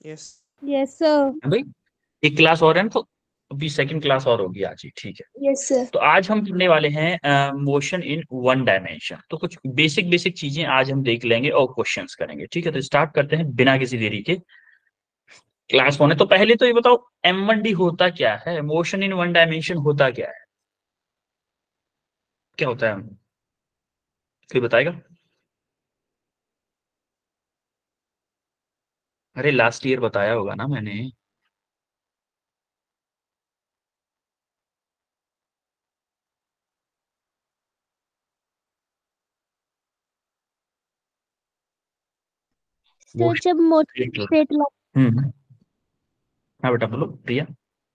Yes. Yes sir. भाई एक class और है ना, तो अभी सेकंड क्लास और होगी आज ही, ठीक है। Yes sir. तो आज हम पढ़ने वाले हैं मोशन इन वन डायमेंशन। तो कुछ बेसिक बेसिक चीजें आज हम देख लेंगे और क्वेश्चंस करेंगे, ठीक है। तो स्टार्ट करते हैं बिना किसी देरी के क्लास होने। तो पहले तो ये बताओ M1D होता क्या है, मोशन इन वन डायमेंशन होता क्या है, क्या होता है, कोई बताएगा? अरे लास्ट ईयर बताया होगा ना मैंने। सर मोशन जब मोशन स्ट्रेट लाइन, हम्म। हाँ बेटा बोलो प्रिया।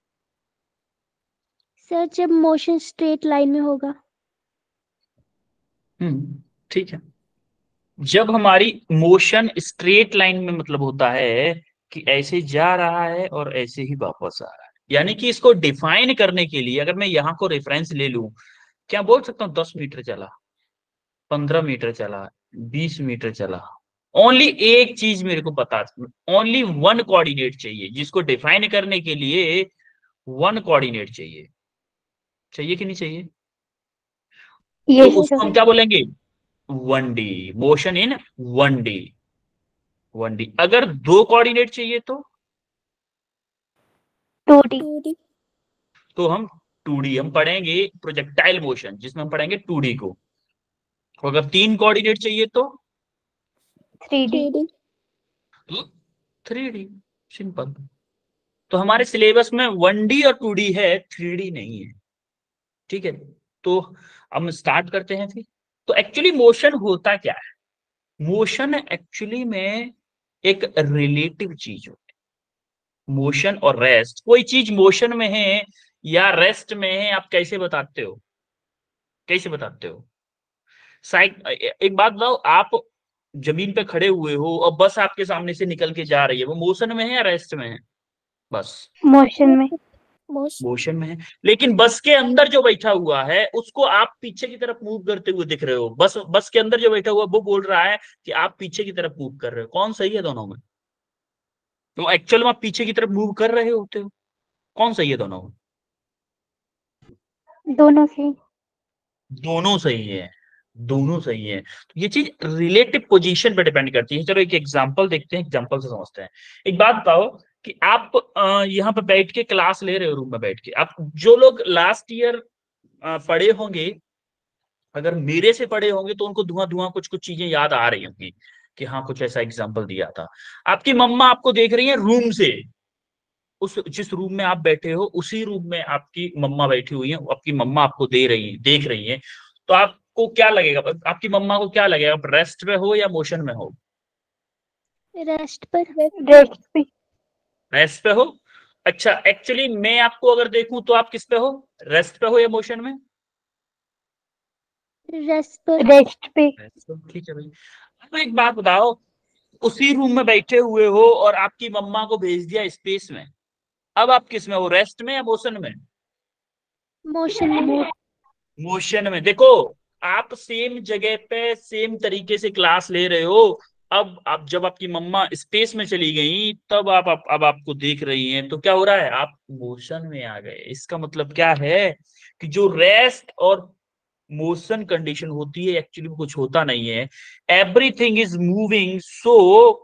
सर जब मोशन स्ट्रेट लाइन में होगा। ठीक है। जब हमारी मोशन स्ट्रेट लाइन में मतलब होता है कि ऐसे जा रहा है और ऐसे ही वापस आ रहा है, यानी कि इसको डिफाइन करने के लिए अगर मैं यहाँ को रेफरेंस ले लूं, क्या बोल सकता हूँ 10 मीटर चला, 15 मीटर चला, 20 मीटर चला। ओनली एक चीज मेरे को बता, ओनली वन कोऑर्डिनेट चाहिए, जिसको डिफाइन करने के लिए वन कोऑर्डिनेट चाहिए, चाहिए कि नहीं चाहिए? तो यस उसको हम सर। क्या बोलेंगे? 1D, motion in 1D। 1D अगर दो कोऑर्डिनेट चाहिए तो 2D। हम 2D हम पढ़ेंगे प्रोजेक्टाइल मोशन, जिसमें हम पढ़ेंगे 2D को। और अगर तीन कोऑर्डिनेट चाहिए तो 3D। 3D। सिंपल। तो हमारे सिलेबस में 1D और 2D है, 3D नहीं है, ठीक है। तो हम स्टार्ट करते हैं फिर। तो एक्चुअली मोशन होता क्या है? मोशन एक्चुअली में एक रिलेटिव चीज होती है। मोशन और रेस्ट, कोई चीज मोशन में है या रेस्ट में है, आप कैसे बताते हो, कैसे बताते हो? साइक एक बात बताओ, आप जमीन पे खड़े हुए हो और बस आपके सामने से निकल के जा रही है, वो मोशन में है या रेस्ट में है? बस मोशन में। मोशन में है। लेकिन बस के अंदर जो बैठा हुआ है उसको आप पीछे की तरफ मूव करते हुए दिख रहे हो, बस बस के अंदर जो बैठा हुआ है वो बोल रहा है कि आप पीछे की तरफ मूव कर रहे हो। कौन सही है दोनों में? तो एक्चुअल में आप पीछे की तरफ मूव कर रहे होते हो, कौन सही है दोनों में? दोनों से। दोनों सही है, दोनों सही है। तो ये चीज रिलेटिव पोजीशन पे डिपेंड करती है। चलो एक एग्जांपल देखते हैं, एग्जांपल से समझते हैं। एक बात बताओ कि आप यहाँ पे बैठ के क्लास ले रहे हो, रूम में बैठ के, आप जो लोग लास्ट ईयर पढ़े होंगे, अगर मेरे से पढ़े होंगे तो उनको धुआं धुआं कुछ कुछ चीजें याद आ रही होंगी कि हाँ कुछ ऐसा एग्जांपल दिया था। आपकी मम्मा आपको देख रही है रूम से, उस जिस रूम में आप बैठे हो उसी रूम में आपकी मम्मा बैठी हुई है, आपकी मम्मा आपको दे रही देख रही है। तो आपको क्या लगेगा, आपकी मम्मा को क्या लगेगा, आप रेस्ट पे हो या मोशन में हो? रेस्ट पर। रेस्ट पे। रेस्ट पे हो। अच्छा एक्चुअली मैं आपको अगर देखूं तो आप किस पे हो, रेस्ट पे हो या मोशन में? रेस्ट पर। रेस्ट पे। रेस्ट पे, ठीक है भाई। अब एक बात बताओ, उसी रूम में बैठे हुए हो और आपकी मम्मा को भेज दिया स्पेस में, अब आप किस में हो, रेस्ट में या मोशन में? मोशन में। मोशन में। देखो आप सेम जगह पे सेम तरीके से क्लास ले रहे हो। अब आप जब आपकी मम्मा स्पेस में चली गई तब आप अब आपको देख रही हैं, तो क्या हो रहा है, आप मोशन में आ गए। इसका मतलब क्या है कि जो रेस्ट और मोशन कंडीशन होती है एक्चुअली कुछ होता नहीं है, everything is moving. So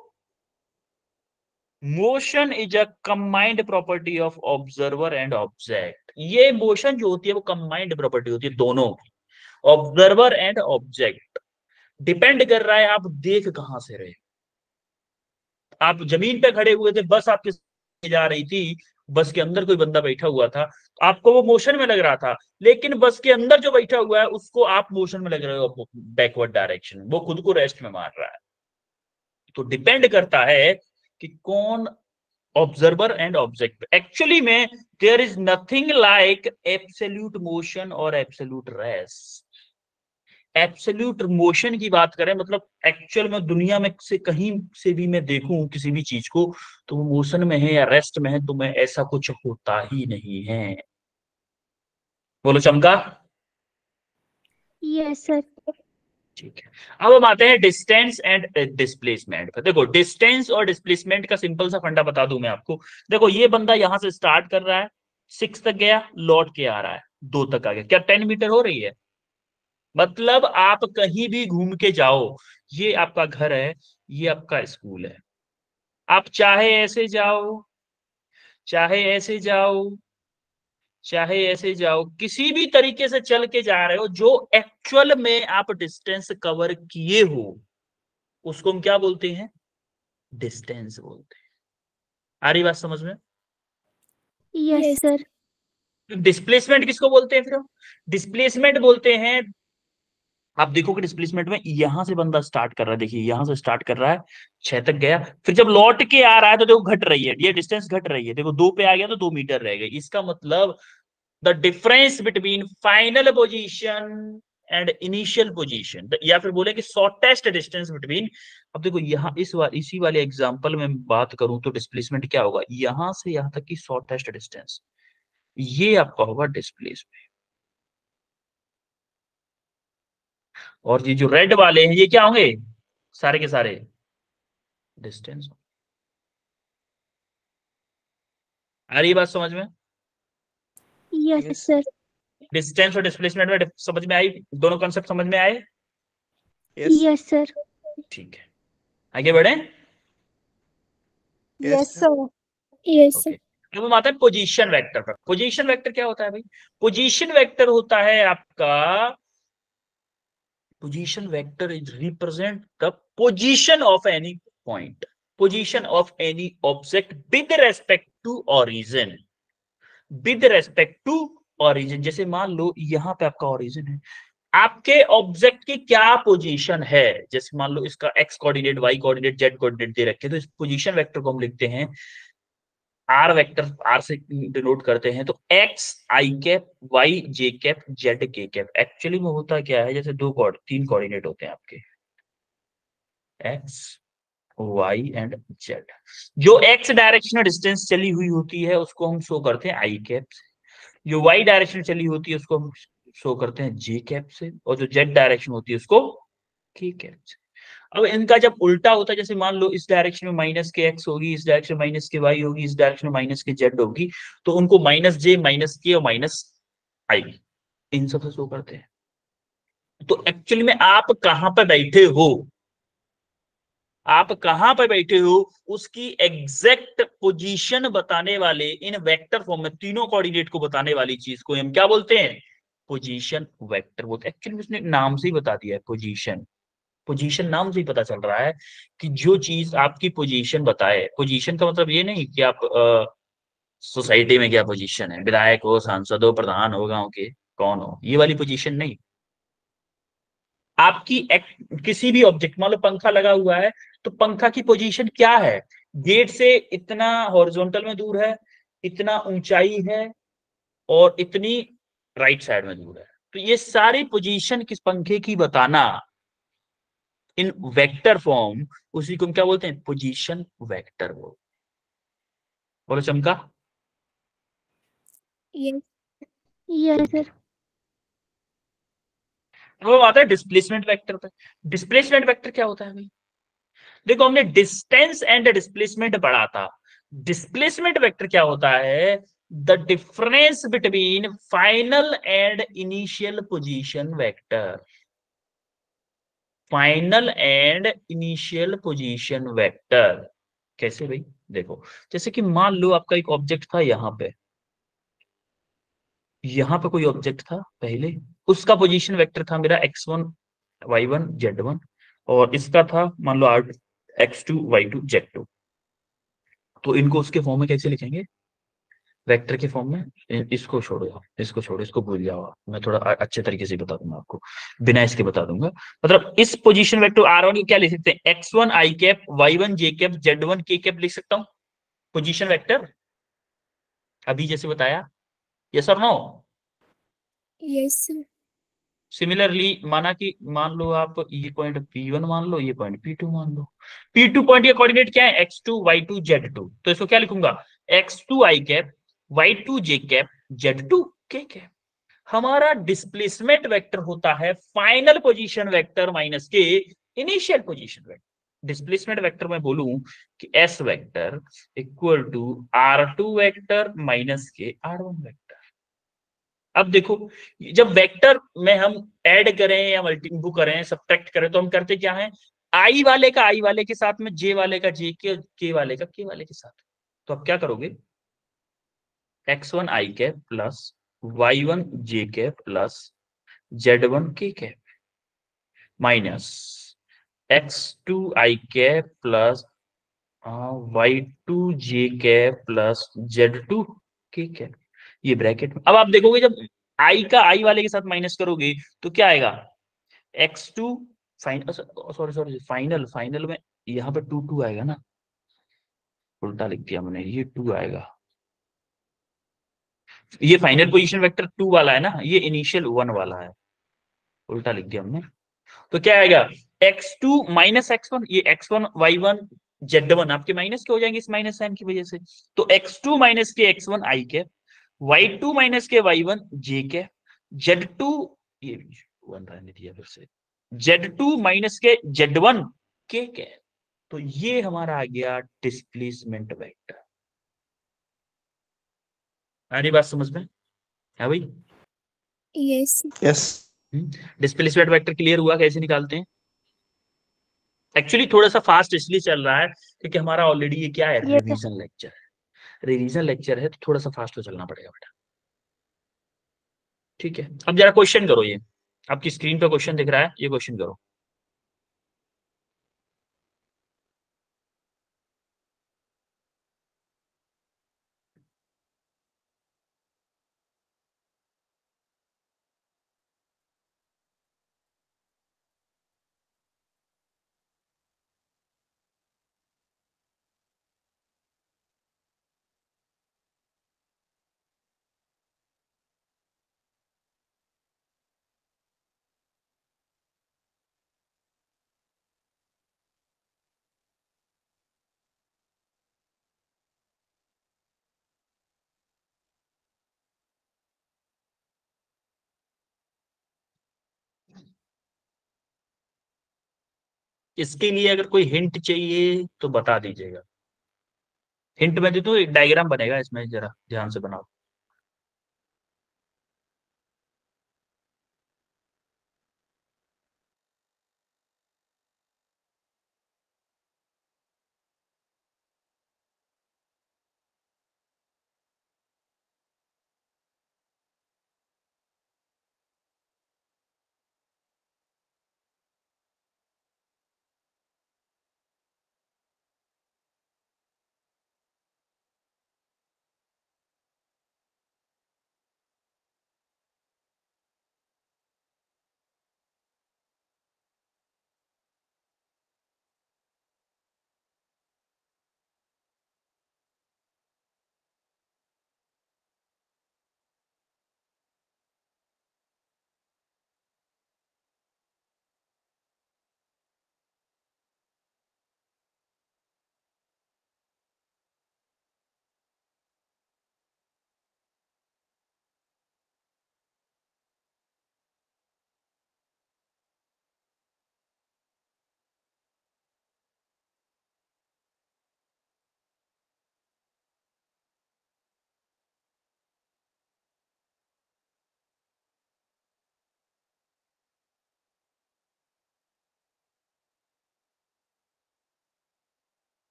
motion is a combined property of observer and object. ये मोशन जो होती है वो कंबाइंड प्रॉपर्टी होती है दोनों की, ऑब्जर्वर एंड ऑब्जेक्ट। डिपेंड कर रहा है आप देख कहां से रहे। आप जमीन पे खड़े हुए थे, बस आपके सामने जा रही थी, बस के अंदर कोई बंदा बैठा हुआ था, आपको वो मोशन में लग रहा था। लेकिन बस के अंदर जो बैठा हुआ है उसको आप मोशन में लग रहे हो, बैकवर्ड डायरेक्शन, वो खुद को रेस्ट में मार रहा है। तो डिपेंड करता है कि कौन ऑब्जर्वर एंड ऑब्जेक्ट। एक्चुअली में there is nothing like absolute motion और एब्सोल्यूट रेस्ट। एब्सोल्यूट मोशन की बात करें मतलब एक्चुअल में दुनिया में से कहीं से भी मैं देखूं किसी भी चीज को, तो वो मोशन में है या रेस्ट में है, तो मैं ऐसा कुछ होता ही नहीं है। बोलो चमका। Yes sir. ठीक है, अब हम आते हैं डिस्टेंस एंड डिस्प्लेसमेंट पर। देखो डिस्टेंस और डिस्प्लेसमेंट का सिंपल सा फंडा बता दूं मैं आपको। देखो ये बंदा यहां से स्टार्ट कर रहा है, 6 तक गया, लौट के आ रहा है, 2 तक आ गया, क्या 10 मीटर हो रही है? मतलब आप कहीं भी घूम के जाओ, ये आपका घर है, ये आपका स्कूल है, आप चाहे ऐसे जाओ, चाहे ऐसे जाओ, चाहे ऐसे जाओ, किसी भी तरीके से चल के जा रहे हो, जो एक्चुअल में आप डिस्टेंस कवर किए हो उसको हम क्या बोलते हैं? डिस्टेंस बोलते हैं। आ रही बात समझ में? Yes sir. डिस्प्लेसमेंट किसको बोलते हैं फिर हम? डिस्प्लेसमेंट बोलते हैं, आप देखोगे डिस्प्लेसमेंट में यहां से बंदा स्टार्ट कर रहा है, देखिए यहां से स्टार्ट कर रहा है, 6 तक गया, फिर जब लौट के आ रहा है तो देखो घट रही है, ये डिस्टेंस घट रही है, देखो 2 पे आ गया तो 2 मीटर रह गई। इसका मतलब the difference between final position and initial position, या फिर बोले कि शॉर्टेस्ट डिस्टेंस बिटवीन। अब देखो यहाँ इसी वाले एग्जांपल में बात करूं तो डिस्प्लेसमेंट क्या होगा, यहां से यहां तक की शॉर्टेस्ट डिस्टेंस, ये आपका होगा डिस्प्लेसमेंट। और ये जो रेड वाले हैं ये क्या होंगे, सारे के सारे डिस्टेंस। आ रही है बात समझ में? Yes sir. डिस्टेंस और डिस्प्लेसमेंट में समझ में आई, दोनों कॉन्सेप्ट समझ में आए? Yes sir. ठीक है, आगे बढ़े। Yes sir. यस ओके, अब हम आते हैं पोजीशन वेक्टर पर। पोजीशन वेक्टर क्या होता है भाई? पोजीशन वेक्टर होता है आपका, position vector is represent the position of any point, position of any object with respect to origin, with respect to origin. जैसे मान लो यहां पे आपका ओरिजिन है, आपके ऑब्जेक्ट की क्या पोजीशन है, जैसे मान लो इसका X coordinate, Y coordinate, Z coordinate दे रखे, तो इस पोजीशन वेक्टर को हम लिखते हैं आर वेक्टर, आर से डिनोट करते हैं, तो X I cap, Y J cap, Z K cap. Actually में होता क्या है, जैसे 3 कोऑर्डिनेट होते हैं आपके, एक्स वाई एंड जेड, जो एक्स डायरेक्शन में डिस्टेंस चली हुई होती है उसको हम शो करते हैं आई कैप से, जो वाई डायरेक्शन चली होती है उसको हम शो करते हैं जे कैप से, और जो जेड डायरेक्शन होती है उसको के कैप से। अब इनका जब उल्टा होता है, जैसे मान लो इस डायरेक्शन में माइनस के एक्स होगी, इस डायरेक्शन में माइनस के वाई होगी, इस डायरेक्शन में माइनस के जेड होगी, तो उनको माइनस जे, माइनस के और माइनस आई, इन सबसे शो करते हैं। तो एक्चुअली में आप कहां पर बैठे हो, आप कहां पर बैठे हो उसकी एग्जैक्ट पोजीशन बताने वाले इन वेक्टर फॉर्म में तीनों कोऑर्डिनेट को बताने वाली चीज को हम क्या बोलते हैं? पोजीशन वेक्टर बोलते हैं। एक्चुअली उसने नाम से ही बता दिया है पोजीशन, पोजीशन नाम से ही पता चल रहा है कि जो चीज आपकी पोजीशन बताए। पोजीशन का मतलब ये नहीं कि आप सोसाइटी में क्या पोजीशन है, विधायक हो, सांसद हो, प्रधान हो, गांव के कौन हो, ये वाली पोजीशन नहीं। आपकी किसी भी ऑब्जेक्ट, मान लो पंखा लगा हुआ है, तो पंखा की पोजीशन क्या है, गेट से इतना हॉरिजॉन्टल में दूर है, इतना ऊंचाई है, और इतनी राइट साइड में दूर है। तो ये सारी पोजीशन किस पंखे की बताना इन वेक्टर फॉर्म, उसी को हम क्या बोलते हैं? Position vector. बोलो चमका। यस। Yes sir. अब हम आता है डिस्प्लेसमेंट वेक्टर पे। डिस्प्लेसमेंट वेक्टर क्या होता है भाई? देखो हमने डिस्टेंस एंड डिस्प्लेसमेंट पढ़ा था, डिस्प्लेसमेंट वेक्टर क्या होता है? The difference between final and initial position vector, final and initial position vector. कैसे भाई? देखो जैसे कि मान लो आपका एक ऑब्जेक्ट था यहां पे, यहां पे कोई ऑब्जेक्ट था पहले, उसका पोजीशन वेक्टर था मेरा x1 y1 z1, और इसका था मान लो आर x2 y2 z2। तो इनको उसके फॉर्म में कैसे लिखेंगे? वेक्टर के फॉर्म में। इसको छोड़ो, इसको छोड़ो, इसको भूल जाओ आप। मैं थोड़ा अच्छे तरीके से बता दूंगा आपको, बिना इसके बता दूंगा। मतलब इस पोजीशन वेक्टर R1 को क्या लिख सकते हैं? x1 i cap, y1 j cap, z1 k cap लिख सकता हूं पोजीशन वेक्टर, अभी जैसे बताया। यस और नो? Yes sir. सिमिलरली माना कि मान लो आप ये पॉइंट P1 मान लो, ये पॉइंट P2 मान लो। P2 पॉइंट का कोऑर्डिनेट क्या है? x2 y2 z2। तो इसको क्या लिखूंगा? x2 i cap, y2 j cap, z2 k cap. हमारा डिस्प्लेसमेंट वेक्टर होता है फाइनल पोजीशन वेक्टर माइनस के initial position vector. Displacement vector मैं बोलूं कि S vector equal to R2 vector minus के R1 वेक्टर। अब देखो, जब वेक्टर में हम ऐड करें या मल्टीप्लाई करें, सब्ट्रैक्ट करें, तो हम करते क्या है, आई वाले का आई वाले के साथ में, जे वाले का जे के वाले का के वाले के साथ। तो अब क्या करोगे, x1 I cap plus y1 J cap plus z1 K cap minus x2 I cap plus y2 J cap plus z2 K cap, ये ब्रैकेट में। अब आप देखोगे जब आई का आई वाले के साथ माइनस करोगे तो क्या आएगा, x2 final, sorry sorry final, final में यहाँ पे 2 आएगा ना, उल्टा लिख दिया मैंने, ये 2 आएगा। ये फाइनल पोजीशन वेक्टर 2 वाला है ना, ये इनिशियल 1 वाला है, उल्टा लिख दिया हमने। तो क्या आएगा, x2 माइनस x1, ये x1 y1 z1 आपके माइनस के हो जाएंगे इस माइनस साइन की वजह से। तो x2 माइनस के x1 आई के, y2 माइनस के y1 जे के, z2, ये 1 रहने दिया फिर से, z2 माइनस के z1 के। तो ये हमारा आ गया डिस्प्लेसमेंट वेक्टर। आ रही बात समझ में, है भाई? Yes. Yes. Displacement vector clear हुआ कैसे निकालते हैं? एक्चुअली थोड़ा सा फास्ट इसलिए चल रहा है क्योंकि हमारा ऑलरेडी ये क्या है, Yes, sir. रिवीजन लेक्चर है। रिवीजन लेक्चर है तो थोड़ा सा फास्ट हो चलना पड़ेगा बेटा। ठीक है, अब जरा क्वेश्चन करो, ये आपकी स्क्रीन पे क्वेश्चन दिख रहा है, ये क्वेश्चन करो। इसके लिए अगर कोई हिंट चाहिए तो बता दीजिएगा। हिंट में दे तो एक डायग्राम बनेगा इसमें, जरा ध्यान से बनाओ।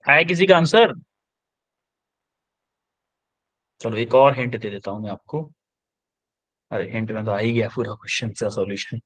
आया किसी का आंसर? चलो एक और हिंट दे देता हूं मैं आपको। अरे हिंट में तो आ ही गया पूरा क्वेश्चन का solution.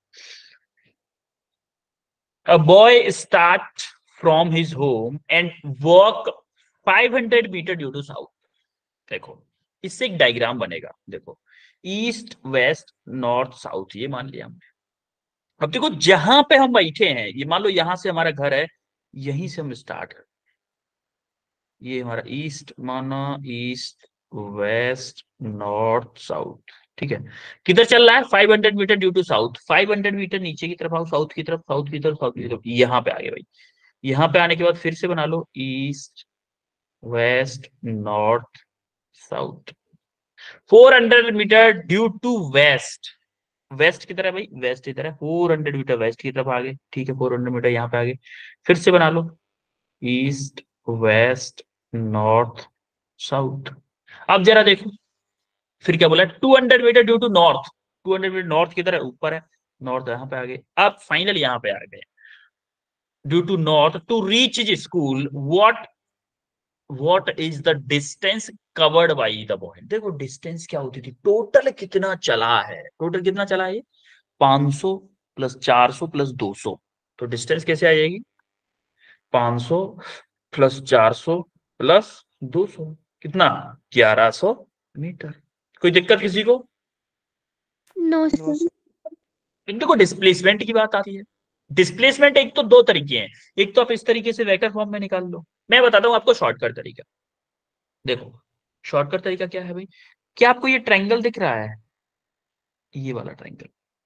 A boy start from his home and walk 500 metre due to south. देखो इससे एक डायग्राम बनेगा, देखो ईस्ट वेस्ट नॉर्थ साउथ ये मान लिया हमने। अब देखो जहां पे हम बैठे हैं, ये मान लो यहां से हमारा घर है, यहीं से हम स्टार्ट कर, ये हमारा ईस्ट माना, ईस्ट वेस्ट नॉर्थ साउथ, ठीक है। किधर चल रहा है? 500 metre due to south. 500 metre नीचे की तरफ आओ, साउथ की तरफ, साउथ की तरफ, साउथ की तरफ, यहाँ पे आगे भाई। यहाँ पे आने के बाद फिर से बना लो east west north south. 400 metre due to west. West की तरह भाई, वेस्ट की तरह 400 मीटर वेस्ट की तरफ आगे, ठीक है। 400 मीटर यहाँ पे आगे, फिर से बना लो ईस्ट वेस्ट नॉर्थ साउथ। अब जरा देखो फिर क्या बोला, 200 metre due to north. 200 metre north की तरह ऊपर है, नॉर्थ यहाँ पे आगे। अब फाइनल यहाँ पे आ गए, due to north to reach school what is the distance covered by the boy. देखो डिस्टेंस क्या होती थी, टोटल कितना चला है, टोटल कितना चला है, 500 प्लस 400 प्लस 200। तो डिस्टेंस कैसे आ जाएगी, 500 प्लस 400 प्लस 200, कितना, 1100 मीटर। कोई दिक्कत किसी को? No sir. देखो डिस्प्लेसमेंट की बात आती है। डिस्प्लेसमेंट एक तो दो तरीके हैं, एक तो आप इस तरीके से वेक्टर फॉर्म में निकाल लो, मैं बताता हूं आपको शॉर्टकट तरीका। देखो शॉर्टकट तरीका क्या है भाई, क्या आपको ये ट्रायंगल दिख रहा है, ये वाला ट्रायंगल,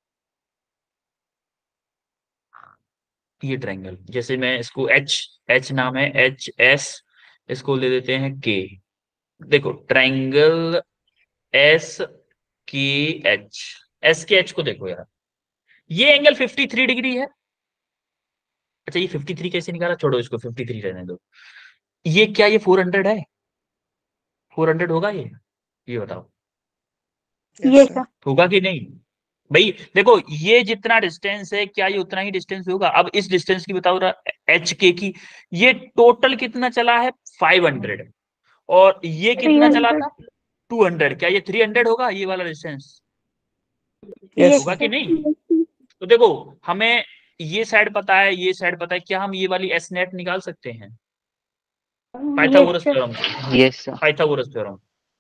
ये ट्रायंगल, जैसे मैं इसको एच, एच नाम है, एच एस, इसको ले देते हैं के। देखो triangle S K H, S K H को देखो यार, ये एंगल 53 डिग्री है। अच्छा ये 53 कैसे निकाला, छोड़ो इसको, 53 रहने दो। ये क्या, ये 400 है, 400 होगा ये बताओ, यस सर। होगा कि नहीं भाई? देखो ये जितना डिस्टेंस है, क्या ये उतना ही डिस्टेंस होगा? अब इस डिस्टेंस की बताओ एच के की, ये टोटल कितना चला है, 500, और ये कितना चला 300। था, 200। क्या ये 300 होगा ये वाला डिस्टेंस, यस होगा कि सर। नहीं? तो देखो हमें ये साइड पता है, ये साइड पता है, क्या हम ये वाली एस नेट निकाल सकते हैं यस पाइथागोरस सर। थ्योरम से? Yes sir. Pythagoras theorem,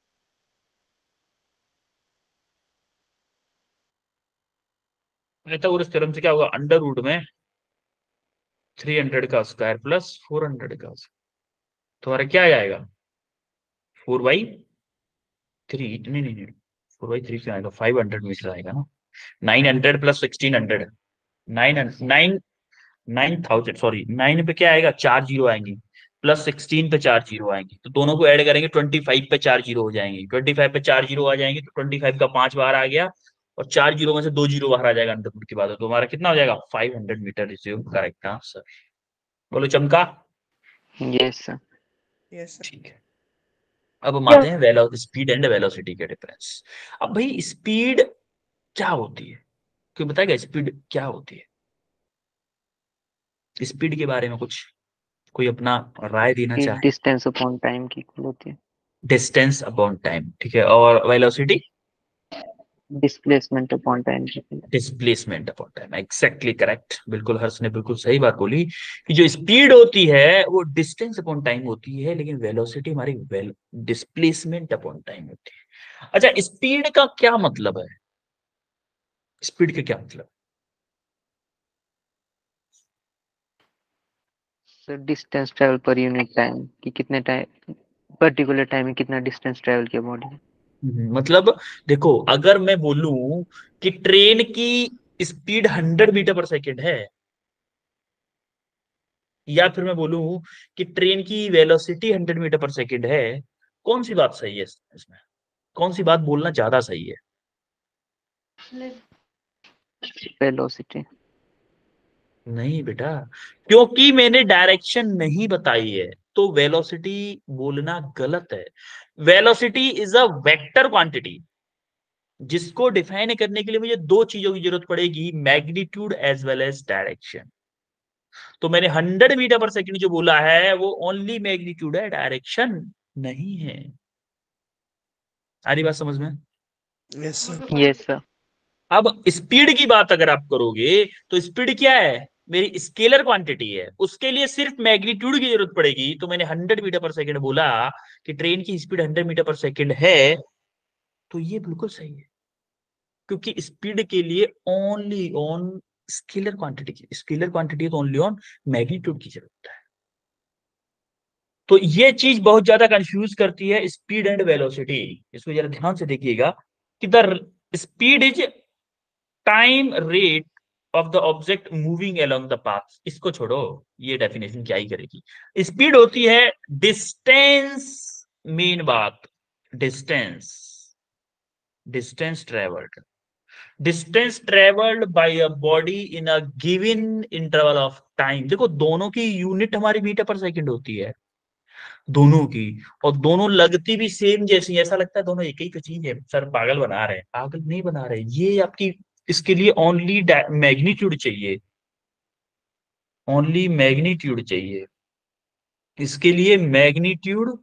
Pythagoras theorem से क्या होगा, अंडर रूट में 300 का स्क्वायर प्लस 400 का स्क्वायर, तुम्हारा क्या आ जाएगा, 4/3, नहीं नहीं नहीं, 4/3 से आएगा, 500 मीटर आएगा ना। 900 प्लस 1600, 9,000, सॉरी 9 पे क्या आएगा, 4 जीरो आएंगे, प्लस 16 पे 4 जीरो आएंगे, तो दोनों को ऐड करेंगे 25 पे 4 जीरो हो जाएंगे, 25 पे 4 जीरो आ जाएंगे, तो 25 का 5 बार आ गया, और 4 जीरो में से 2 जीरो बाहर आ जाएगा अंडर रूट के बाद, तो हमारा कितना हो जाएगा, 500 metre is your correct answer. बोलो चमका। Yes sir. Yes sir. ठीक है, अब हम आते हैं स्पीड एंड वेलोसिटी के डिफरेंस। अब भाई स्पीड क्या होती है, कोई बताएगा स्पीड क्या होती है? स्पीड के बारे में कुछ कोई अपना राय देना ये चाहे? डिस्टेंस अपॉन टाइम की इक्वल होती है। डिस्टेंस अपॉन टाइम, ठीक है, और वेलोसिटी डिस्प्लेसमेंट अपॉन टाइम की equal. Displacement upon time, exactly correct, बिल्कुल हर्ष ने बिल्कुल सही बात बोली कि जो स्पीड होती है वो डिस्टेंस अपॉन टाइम होती है, लेकिन वेलोसिटी हमारी डिस्प्लेसमेंट अपॉन टाइम होती है। अच्छा स्पीड का क्या मतलब है, स्पीड का क्या मतलब? सर डिस्टेंस ट्रेवल पर यूनिट टाइम कि कितने टाइम पर्टिकुलर टाइम में कितना डिस्टेंस ट्रेवल किया बॉडी ने। मतलब देखो अगर मैं बोलूं कि ट्रेन की स्पीड 100 मीटर पर सेकेंड है, या फिर मैं बोलूं कि ट्रेन की वेलोसिटी 100 मीटर पर सेकेंड है, कौन सी बात सही है इसमें, कौन सी बात बोलना ज्यादा सही है? वेलोसिटी। नहीं बेटा, क्योंकि मैंने डायरेक्शन नहीं बताई है तो वेलोसिटी बोलना गलत है। Velocity is a vector quantity, जिसको डिफाइन करने के लिए मुझे दो चीजों की जरूरत पड़ेगी, magnitude as well as direction. तो मैंने 100 मीटर पर सेकंड जो बोला है वो ओनली मैग्नीट्यूड है, डायरेक्शन नहीं है। आ रही बात समझ में? Yes sir. Yes sir. अब स्पीड की बात अगर आप करोगे तो स्पीड क्या है, मेरी स्केलर क्वांटिटी है, उसके लिए सिर्फ मैग्नीट्यूड की जरूरत पड़ेगी। तो मैंने 100 मीटर पर सेकंड बोला कि ट्रेन की स्पीड 100 मीटर पर सेकंड है, तो ये बिल्कुल सही है, क्योंकि स्पीड के लिए ओनली ऑन स्केलर क्वांटिटी की, स्केलर क्वांटिटी तो ओनली ऑन मैग्नीट्यूड की जरूरत है। तो ये चीज बहुत ज्यादा कंफ्यूज करती है, स्पीड एंड वेलोसिटी। इसको जरा ध्यान से देखिएगा कि the speed is time rate of the object moving along the path. इसको छोड़ो, ये डेफिनेशन क्या ही करेगी। स्पीड होती है डिस्टेंस, मेन बात distance, distance travelled, distance travelled by a body in a given interval of time. देखो दोनों की यूनिट हमारी मीटर पर सेकंड होती है, दोनों की, और दोनों लगती भी सेम जैसी। ऐसा लगता है दोनों एक ही तो चीज है, सर पागल बना रहे हैं, पागल नहीं बना रहे। ये आपकी, इसके लिए ओनली मैग्नीट्यूड चाहिए, ओनली मैग्नीट्यूड चाहिए, इसके लिए मैग्नीट्यूड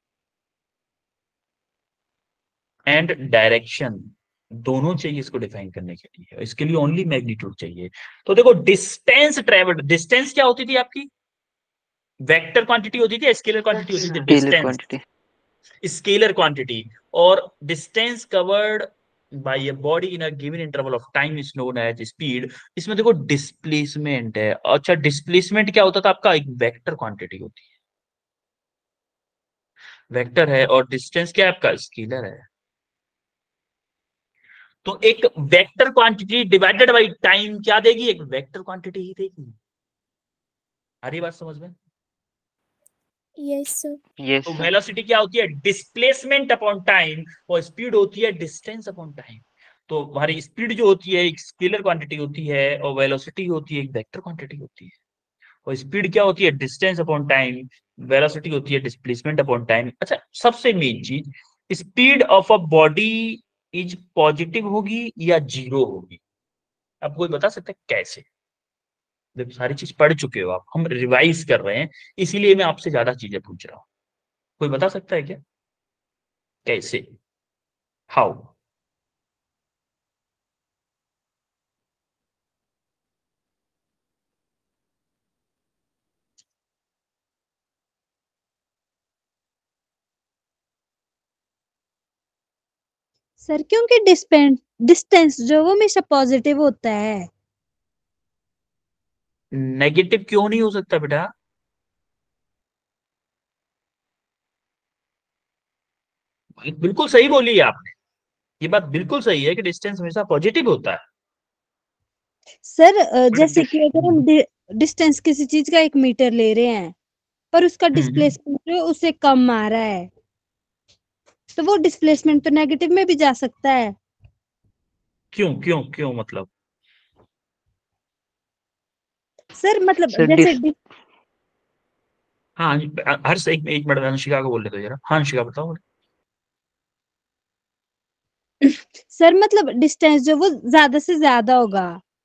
एंड डायरेक्शन दोनों चाहिए इसको डिफाइन करने के लिए, इसके लिए ओनली मैग्नीट्यूड चाहिए। तो देखो डिस्टेंस ट्रेवल्ड, डिस्टेंस क्या होती थी आपकी, वेक्टर क्वांटिटी होती थी, स्केलर क्वांटिटी होती थी, scalar distance quantity. Scalar quantity. और distance covered by a body in a given interval of time is known as speed. इसमें देखो डिस्प्लेसमेंट है। अच्छा डिस्प्लेसमेंट क्या होता था आपका, एक वेक्टर क्वांटिटी होती है, वेक्टर है, और डिस्टेंस क्या है आपका, स्केलर है। तो एक vector quantity divided by time क्या देगी, एक वेक्टर क्वांटिटी ही देगी। आ रही बात समझ में? Yes sir. यस तो सर। वेलोसिटी क्या होती है, डिस्प्लेसमेंट अपॉन टाइम, और स्पीड होती है डिस्टेंस अपॉन टाइम। तो हमारी स्पीड जो होती है एक स्केलर क्वांटिटी होती है, और वेलोसिटी होती है एक वेक्टर क्वांटिटी होती है। और स्पीड क्या होती है, डिस्टेंस अपॉन टाइम, वेलोसिटी होती है डिस्प्लेसमेंट अपॉन टाइम। अच्छा सबसे मेन चीज, speed of a body is positive होगी या जीरो होगी? अब कोई बता सकता है कैसे? देखो सारी चीज पढ़ चुके हो आप, हम रिवाइज कर रहे हैं, इसीलिए मैं आपसे ज्यादा चीजें पूछ रहा हूँ। कोई बता सकता है क्या कैसे, हाउ? सर क्योंकि डिस्टेंस जो वो हमेशा पॉजिटिव होता है। नेगेटिव क्यों नहीं हो सकता बेटा? बिल्कुल सही बोली है आपने, ये बात बिल्कुल सही है कि डिस्टेंस हमेशा पॉजिटिव होता है। सर बट जैसे कि अगर हम डिस्टेंस किसी चीज का 1 मीटर ले रहे हैं पर उसका डिस्प्लेसमेंट जो है उससे कम आ रहा है, तो वो डिस्प्लेसमेंट तो नेगेटिव में भी जा सकता है। क्यों क्यों क्यों मतलब? सर मतलब सर जैसे हाँ हर से एक मिनट, अंशिका को बोल रहे थे जरा। हाँ अंशिका बताओ। सर मतलब डिस्टेंस जो वो ज्यादा से ज्यादा होगा।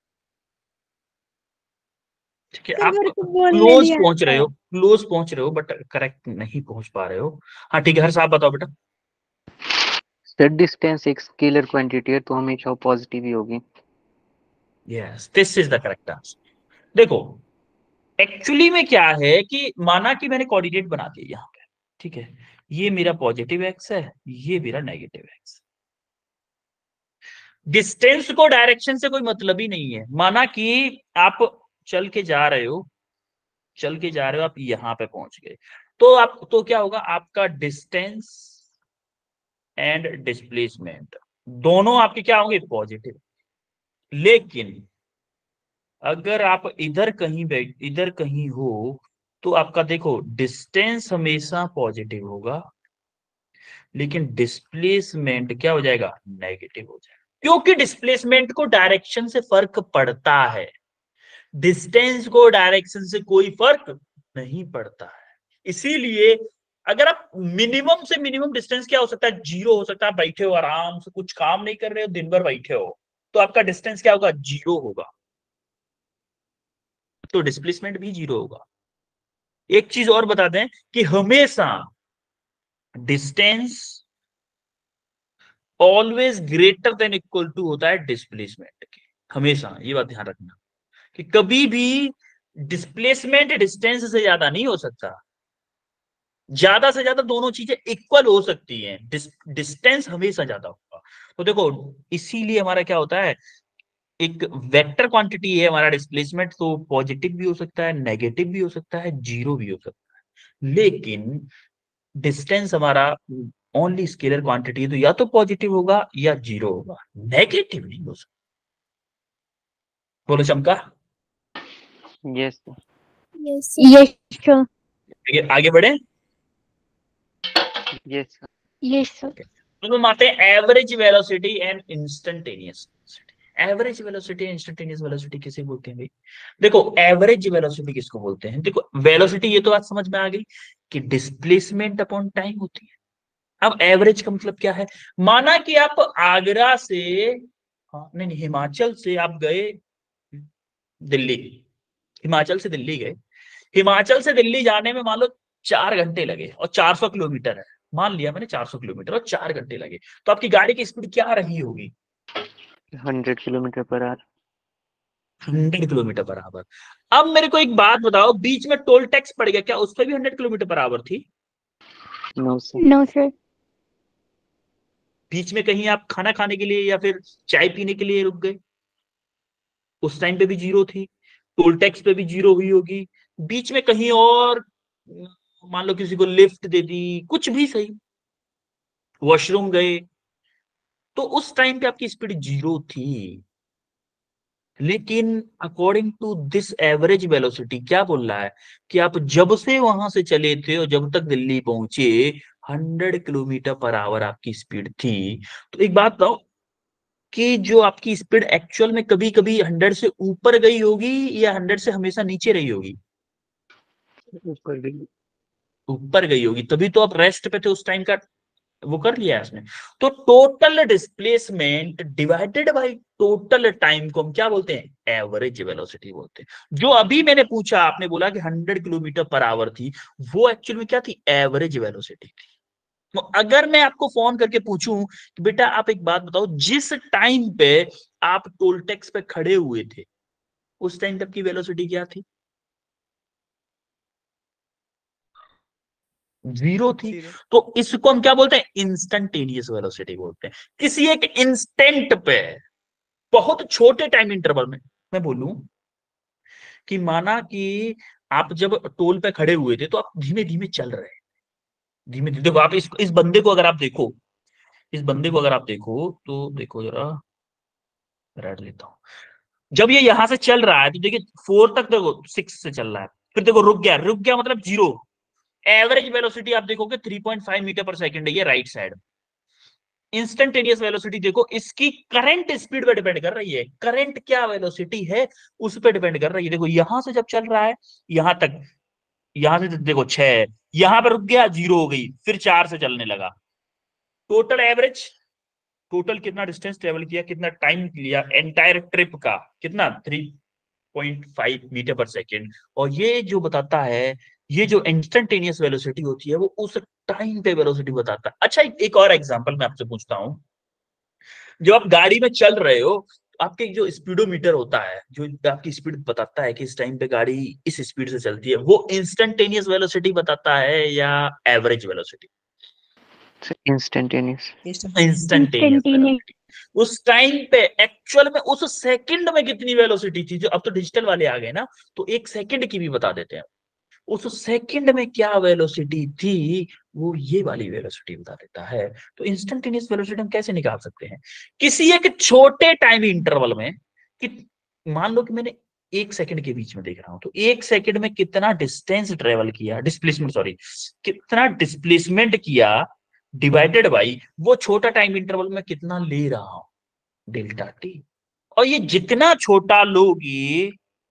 ठीक है, सर आप मेरे को बोलने क्लोज नहीं पहुंच आता रहे है। हो, क्लोज पहुंच रहे हो, बट करेक्ट नहीं पहुंच पा रहे हो। हाँ ठीक है, हर साहब बताओ बेटा। सर डिस्टेंस एक स्केलर क्वांटिटी है तो हमेशा पॉजिटिव ही होगी। Yes this is the correct answer. देखो एक्चुअली में क्या है कि माना कि मैंने कोऑर्डिनेट बना दिया यहाँ पे, ठीक है, ये मेरा पॉजिटिव एक्स है, ये मेरा नेगेटिव एक्स। डिस्टेंस को डायरेक्शन से कोई मतलब ही नहीं है। माना कि आप चल के जा रहे हो, चल के जा रहे हो, आप यहां पे पहुंच गए, तो आप तो क्या होगा, आपका डिस्टेंस एंड डिस्प्लेसमेंट दोनों आपके क्या होंगे, पॉजिटिव। लेकिन अगर आप इधर कहीं हो, तो आपका देखो डिस्टेंस हमेशा पॉजिटिव होगा, लेकिन डिस्प्लेसमेंट क्या हो जाएगा, नेगेटिव हो जाएगा। क्योंकि डिस्प्लेसमेंट को डायरेक्शन से फर्क पड़ता है, डिस्टेंस को डायरेक्शन से कोई फर्क नहीं पड़ता है। इसीलिए अगर आप मिनिमम से मिनिमम डिस्टेंस क्या हो सकता है, जीरो हो सकता है। बैठे हो आराम से, कुछ काम नहीं कर रहे हो, दिन भर बैठे हो, तो आपका डिस्टेंस क्या होगा, जीरो होगा। तो डिस्प्लेसमेंट भी 0 होगा। एक चीज और बता दें कि हमेशा distance always greater than equal to होता है डिस्प्लेसमेंट के। हमेशा ये बात ध्यान रखना कि कभी भी डिस्प्लेसमेंट डिस्टेंस से ज्यादा नहीं हो सकता। ज्यादा से ज्यादा दोनों चीजें इक्वल हो सकती हैं, डिस्टेंस हमेशा ज्यादा होगा। तो देखो इसीलिए हमारा क्या होता है, एक वेक्टर क्वांटिटी है हमारा डिस्प्लेसमेंट, तो पॉजिटिव भी हो सकता है, नेगेटिव भी हो सकता है, जीरो भी हो सकता है। लेकिन डिस्टेंस हमारा ओनली स्केलर क्वांटिटी है, तो या तो पॉजिटिव होगा या जीरो होगा, नेगेटिव नहीं हो सकता। बोलो चमका। Yes yes sir. आगे बढ़े। Yes yes sir. तो हम आते हैं average velocity and instantaneous. Average velocity instantaneous velocity किसे बोलते हैं भाई? देखो एवरेज वेलोसिटी किसको बोलते हैं? देखो वेलोसिटी ये तो बात समझ में आ गई कि डिस्प्लेसमेंट अपॉन टाइम होती है। अब एवरेज का मतलब क्या है? माना कि आप आगरा से, नहीं हिमाचल से आप गए दिल्ली, हिमाचल से दिल्ली गए, हिमाचल से दिल्ली जाने में मान लो 4 घंटे लगे और 400 किलोमीटर है, मान लिया मैंने 400 किलोमीटर और 4 घंटे लगे, तो आपकी गाड़ी की स्पीड क्या रही होगी? 100 kilometre per our. 100 kilometre per our. अब मेरे को एक बात बताओ, बीच में टोल टैक्स पड़ गया, क्या उस पर भी 100 किलोमीटर पर आवर थी? No sir. No sir. बीच में कहीं आप खाना खाने के लिए या फिर चाय पीने के लिए रुक गए, उस टाइम पे भी जीरो थी, टोल टैक्स पे भी जीरो हुई होगी। बीच में कहीं और मान लो किसी को लिफ्ट दे दी, कुछ भी सही, वॉशरूम गए, तो उस टाइम पे आपकी स्पीड जीरो थी। लेकिन according to this average velocity क्या बोल रहा है कि आप जब से वहां से चले थे और जब तक दिल्ली पहुंचे 100 किलोमीटर पर आवर आपकी स्पीड थी। तो एक बात बताओ कि जो आपकी स्पीड एक्चुअल में कभी कभी 100 से ऊपर गई होगी या 100 से हमेशा नीचे रही होगी? ऊपर गई। ऊपर गई होगी, तभी तो आप रेस्ट पे थे उस टाइम का वो कर लिया है उसने। तो total displacement divided by total time को हम क्या बोलते हैं? एवरेज वेलोसिटी बोलते हैं। जो अभी मैंने पूछा, आपने बोला कि 100 किलोमीटर पर आवर थी, वो एक्चुअल में क्या थी? एवरेज वेलोसिटी थी। तो अगर मैं आपको फोन करके पूछूं कि बेटा आप एक बात बताओ, जिस टाइम पे आप टोल टैक्स पे खड़े हुए थे उस टाइम पे आपकी वेलोसिटी क्या थी? जीरो थी। तो इसको हम क्या बोलते हैं? इंस्टेंटेनियस वेलोसिटी बोलते हैं। किसी एक इंस्टेंट पे, बहुत छोटे टाइम इंटरवल में, मैं बोलूं कि माना कि आप जब टोल पे खड़े हुए थे तो आप धीमे धीमे चल रहे हैं, धीमे धीमे। देखो आप इस बंदे को अगर आप देखो, इस बंदे को अगर आप देखो तो देखो जरा, रेड लेता हूं। जब ये यहां से चल रहा है तो देखिए 4 तक, देखो 6 से चल रहा है, फिर देखो रुक गया, रुक गया मतलब जीरो। एवरेज वेलोसिटी आप देखोगे 3.5 मीटर पर सेकंड है ये राइट साइड। इंस्टेंटेनियस वेलोसिटी देखो इसकी करंट स्पीड पे डिपेंड कर रही है, करंट क्या वेलोसिटी है उस पर डिपेंड कर रही है। देखो यहां से जब चल रहा है यहां तक, यहां से देखो 6, यहां पर रुक गया, जीरो हो गई, फिर 4 से चलने लगा। टोटल एवरेज, टोटल कितना डिस्टेंस ट्रेवल किया, कितना टाइम लिया एंटायर ट्रिप का, कितना 3.5 मीटर पर सेकेंड। और ये जो बताता है, ये जो इंस्टेंटेनियस वेलोसिटी होती है वो उस टाइम पे वेलोसिटी बताता है। अच्छा एक और एग्जांपल मैं आपसे पूछता हूं। जब आप गाड़ी में चल रहे हो, आपके जो स्पीडोमीटर होता है जो आपकी स्पीड बताता है कि इस टाइम पे गाड़ी इस स्पीड से चलती है, वो इंस्टेंटेनियस वेलोसिटी बताता है या average velocity? Instantaneous. Instantaneous velocity. उस टाइम पे एक्चुअल में उस सेकंड में कितनी वेलोसिटी थी, जो अब तो डिजिटल वाले आ गए ना, तो एक सेकंड की भी बता देते हैं, उस सेकंड में क्या वेलोसिटी थी वो ये वाली वेलोसिटी बता देता है। तो इंस्टेंटेनियस वेलोसिटी हम कैसे निकाल सकते हैं? किसी एक छोटे टाइम इंटरवल में कि मान लो कि मैंने 1 सेकंड के बीच में देख रहा हूं, तो 1 सेकंड में कितना डिस्टेंस ट्रेवल किया, डिस्प्लेसमेंट सॉरी, कितना डिस्प्लेसमेंट किया डिवाइडेड बाई वो छोटा टाइम इंटरवल में कितना ले रहा हूं, डेल्टा टी। और ये जितना छोटा लोगे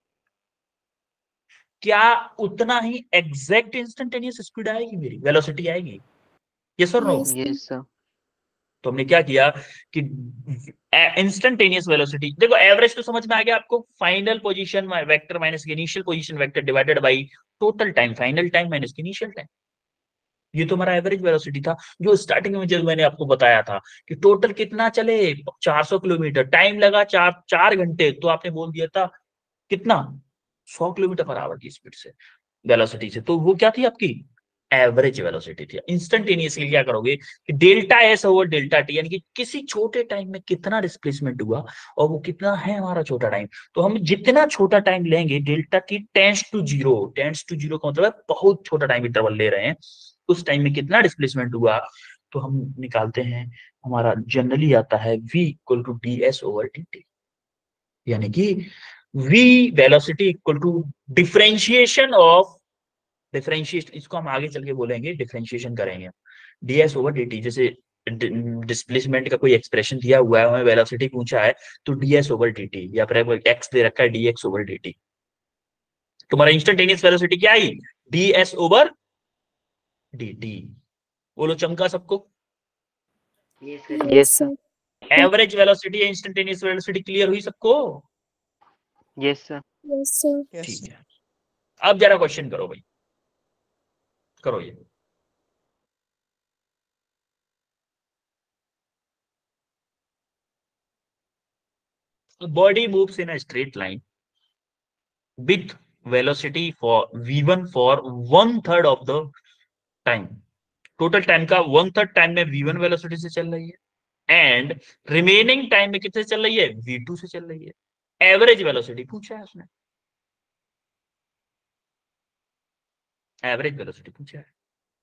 क्या उतना ही एग्जैक्ट इंस्टेंटेनियस स्पीड आएगी, मेरी वेलोसिटी आएगी? यस और नो? Yes sir. तो हमने क्या किया कि इंस्टेंटेनियस वेलोसिटी, देखो एवरेज तो समझ में आ गया आपको, final position vector minus initial position vector divided by total time, final time minus initial time. ये तो हमारा एवरेज वेलोसिटी था, जो स्टार्टिंग में जब मैंने आपको बताया था कि टोटल कितना चले 400 किलोमीटर, टाइम लगा 4 घंटे, तो आपने बोल दिया था कितना 100 किलोमीटर पर आवर की स्पीड से, वेलोसिटी से। तो वो क्या थी आपकी एवरेज वेलोसिटी थी। इंस्टेंटेनियसली क्या करोगे कि delta S over delta T, यानी कि किसी छोटे टाइम में कितना डिस्प्लेसमेंट हुआ और वो कितना है हमारा छोटा टाइम, तो हम जितना छोटा टाइम लेंगे delta T tends to zero, tends to zero का मतलब है बहुत छोटा टाइम इंटरवल ले रहे हैं, उस टाइम में कितना डिस्प्लेसमेंट हुआ, तो हम निकालते हैं, हमारा जनरली आता है v equal to D S over D T, यानी कि v velocity equal to differentiation of, differentiation इसको हम आगे चल के बोलेंगे, डिफरेंशिएशन करेंगे ds ओवर dt। जैसे डिस्प्लेसमेंट का कोई एक्सप्रेशन दिया हुआ है, हमें वेलोसिटी पूछा है, तो ds ओवर dt, या फिर एक्स दे रखा है dx ओवर dt, तुम्हारा इंस्टेंटेनियस वेलोसिटी क्या आई ds ओवर dt। बोलो चमका सबको। Yes sir. एवरेज वेलोसिटी या इंस्टेंटेनियस वेलोसिटी क्लियर हुई सबको? Yes sir. ठीक है, अब जरा क्वेश्चन करो भाई, करो ये। Body moves in a straight line with velocity for v1 for 1/3 of the time, total time का 1/3 टाइम में v1 वेलोसिटी से चल रही है, एंड रिमेनिंग टाइम में कितने चल रही है v2 से चल रही है। एवरेज वेलोसिटी पूछा है उसने, एवरेज वेलोसिटी पूछा है।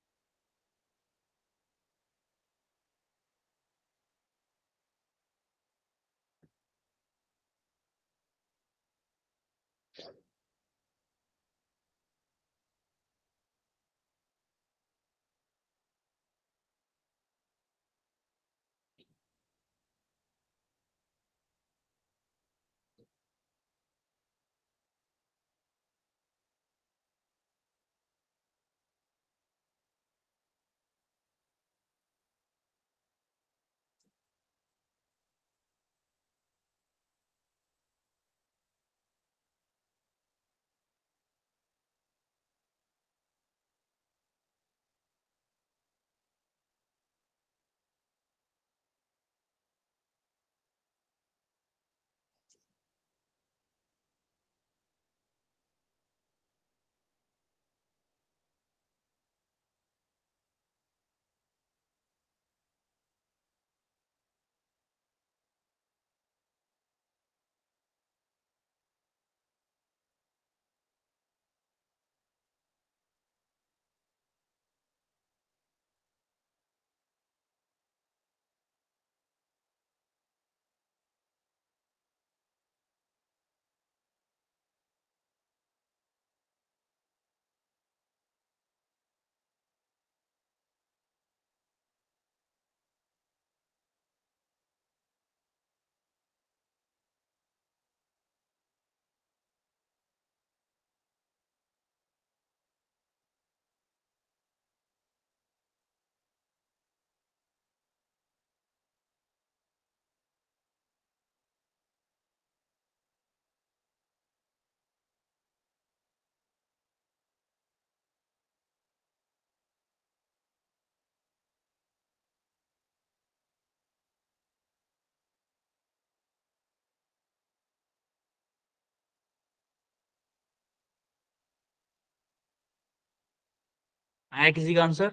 आया किसी का आंसर?